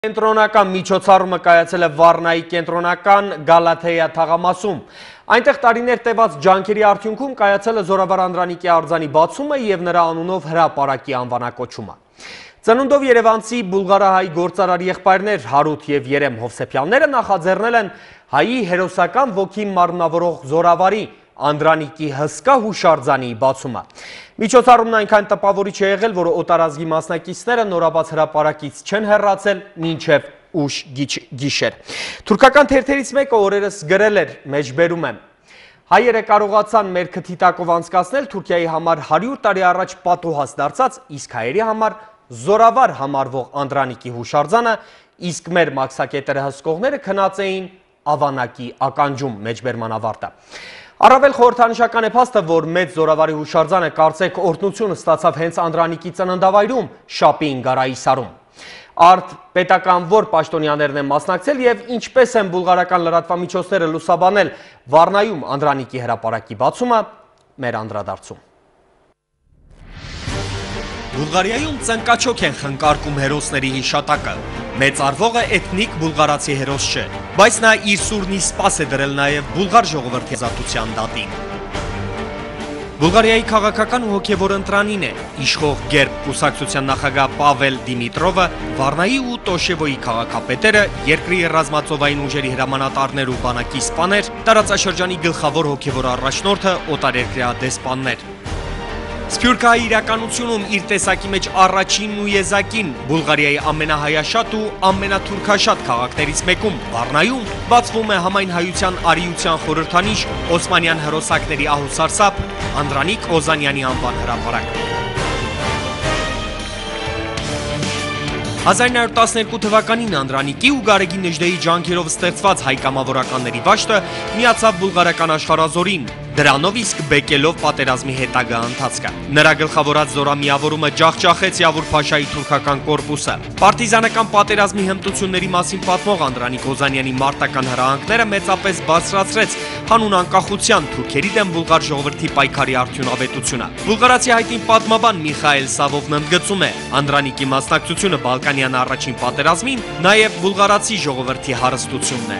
Կենտրոնական միջոցառումը կայացել է Վառնայի կենտրոնական Գալաթեա թաղամասում։ Այնտեղ տարիներ տևած ջանքերի արդյունքում կայացել է Զորավար Անդրանիկի արձանի բացումը եւ նրա անունով հրապարակի անվանակոչումը։ Ծնունդով երևանցի բուլղարահայ գործարար եղբայրներ Հարութ եւ Երեմ Հովսեփյանները նախաձեռնել են հայի հերոսական ոգին մարմնավորող Զորավարի Անդրանիկի հսկա հուշարձանի բացումը։ Միջոցառումն այնքան տպավորիչ է եղել, որ օտարազգի մասնակիցները նորաբաց հրապարակից չեն հեռացել մինչև ուշ գիշեր։ Թուրքական թերթերից մեկը օրերս գրել էր, մեջբերում եմ. հայերը կարողացան մեր քթի անցկացնել Թուրքիայի համար 100 տարի առաջ պատուհաս դարձած, իսկ հայերի համար զորավար համարվող Անդրանիկի հուշարձանը, իսկ մեր մաքսակետերը հսկողները քնած էին ավանակի ականջում, մեջբերման ավարտը։ Առավել խորհրդանշական է փաստը, որ մեծ զորավարի հուշարձանը կարծեք օրհնություն ստացավ հենց Անդրանիկի ծննդավայրում, Շապին Գարայիսարում։ Արդ պետական որ պաշտոնյաներն են մասնակցել եւ ինչպես են բուլղարական լրատվամիջոցները լուսաբանել Վառնայում Անդրանիկի հրապարակի բացումը, մեր անդրադարձում։ Բուլղարիայում ծնկաչոք են խնկարկում հերոսների հիշատակը։ Մեծ արվողը էթնիկ բուլղարացի հերոս չէ, բայց նա իր սուրնի սպաս է դրել նաև բուլղար ժողովրդի ազատության դատին։ Բուլղարիայի քաղաքական ու հոգևոր ընտրանին է իշխող գերբ կուսակցության նախագահ Պավել Դիմիտրովը, Վառնայի ու Տոշևոյի քաղաքապետերը, երկրի ռազմածովային ուժերի հրամանատարներ ու բանակի սպաներ, տարածաշրջանի գլխավոր հոգևոր առաջնորդը, օտարերկրյա դեսպաններ։ Սփյուռքահայ իրականությունում իր տեսակի մեջ առաջինն ու եզակին Բուլղարիայի ամենահայաշատ ու ամենաթուրքաշատ քաղաքներից մեկում Վառնայում բացվում է համայն հայության արիության խորհրդանիշ Օսմանյան հրոսակների ահուսարսափ Անդրանիկ Օզանյանի անվան հրապարակ։ 1912 թվականին Անդրանիկի ու Գարեգին Նժդեի ջանքերով ստեղծված հայ կամավորականների վաշտը միացավ բուլղարական աշխարհազորին, դրանով իսկ բեկելով պատերազմի հետագա ընթացքը։ Նրա գլխավորած զորամիավորումը ջախջախեց Յավուր Փաշայի թուրքական կորպուսը։ Պարտիզանական պատերազմի հմտությունների մասին պատմող Անդրանիկ Օզանյանի մարտական հրահանգները մեծապես բարձրացրեց հանուն անկախության թուրքերի դեմ բուլղար ժողովրդի պայքարի արդյունավետությունը։ Բուլղարացի հայտնի պատմաբան Միխայել Սավովն ընդգծում է Անդրանիկի մասնակցությունը Բալկանյան առաջին պատերազմին նաև բուլղարացի ժողովրդի հարստությունն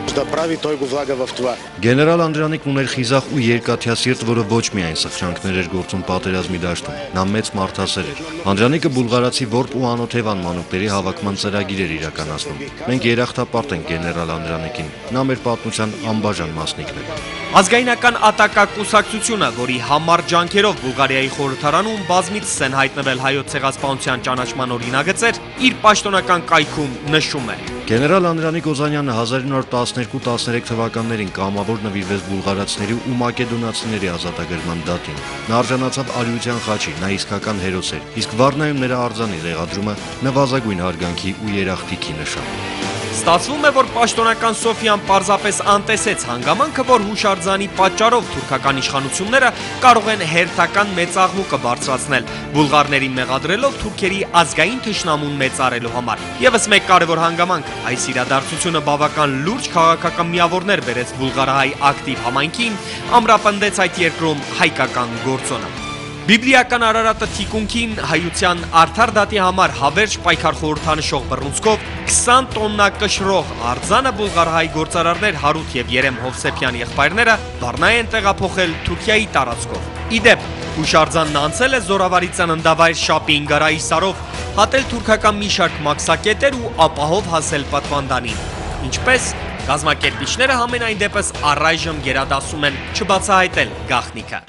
է։ Գեներալ Անդրանիկն ուներ խիզախ ու երկաթյա սիրտ, որը ոչ միայն սխրանքներ էր գործում պատերազմի դաշտում, նա մեծ մարդասեր էր։ Անդրանիկը բուլղարացի որբ ու անօթևան մանուկների հավաքման ծրագիր էր իրականացնում։ Մենք երախտապարտ ենք գեներալ Անդրանիկին, նա մեր պատմության անբաժան մասնիկն է։ Ազգայնական ատակա կուսակցությունը, որի համառ ջանքերով Բուլղարիայի խորհրդարանում բազմիցս են հայտնվել հայոց ցեղասպանության ճանաչման օրինագծեր, իր պաշտոնական կայքում նշում է. Գեներալ Անդրանիկ Օզանյանը 1912-13 թվականներին կամավոր նվիրվեց բուլղարացիների ու մակեդոնացիների ազատագրման դատին։ Նա արժանացավ արիության խաչի, նա իսկական հերոս էր, իսկ Վառնայում նրա արձանի տեղադրումը նվազագույն հարգանքի ու երախտիքի նշան։ Ստացվում է, որ պաշտոնական Սոֆիան պարզապես անտեսեց հանգամանքը, որ հուշարձանի պատճառով թուրքական իշխանությունները կարող են հերթական մեծ աղմուկը բարձրացնել, բուլղարներին մեղադրելով թուրքերի ազգային թշնամուն մեծարելու համար։ Եվս մեկ կարևոր հանգամանք, այս իրադարձությունը բավական լուրջ քաղաքական միավորներ բերեց բուլղարահայ ակտիվ համայնքին, ամրապնդեց այդ երկրում հայկական գործոնը։ Բիբլիական Արարատը թիկունքին հայության արդար դատի համար հավերժ պայքար խորհրդանշող բռունցքով 20 տոննա կշռող արձանը բուլղարահայ գործարարներ Հարութ եւ Երեմ Հովսեփյան եղբայրները Վառնայ են տեղափոխել Թուրքիայի տարածքով։ Իդեպ, հուշարձանն անցել է զորավարի ծննդավայր Շապին Գարայիսարով, հատել թուրքական մի շարք մաքսակետեր ու ապահով հասել պատվանդանին։ Ինչպես կազմակերպիչները համենայն դեպս առայժմ գերադասում են չբացահայտել գաղտնիքը։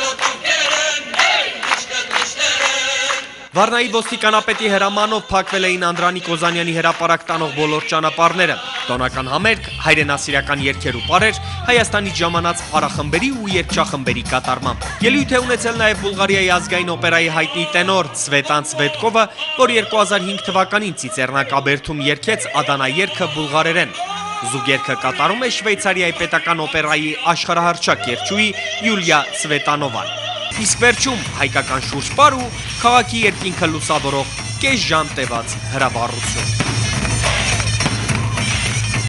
Վառնայի ոստիկանապետի հրամանով փակվել էին Անդրանիկ Օզանյանի հրապարակ տանող բոլոր ճանապարհները։ Տոնական համերգ, հայրենասիրական երգեր ու պարեր, Հայաստանից ժամանած պարախմբերի ու երգչախմբերի կատարմամբ։ Ելույթ է ունեցել նաև Բուլղարիայի ազգային օպերայի հայտնի տենոր Ցվետան Ցվետկովը, որ 2005 թվականին Ծիծեռնակաբերդում երգեց Ադանա երգը բուլղարերեն։ Զուգերգը կատարում է Շվեյցարիայի պետական օպերայի աշխարհահռչակ երգչուհի Յուլիա Ցվետանովան։ Իսկ վերջում հայկական շուրջպար ու քաղաքի երկինքը լուսավորող կես ժամ տևած հրավառություն։